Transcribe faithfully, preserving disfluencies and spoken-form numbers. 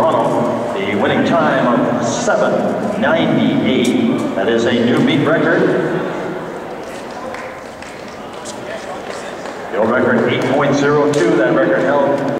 Toronto, the winning time of seven ninety-eight. That is a new meet record. Your record eight point zero two, that record held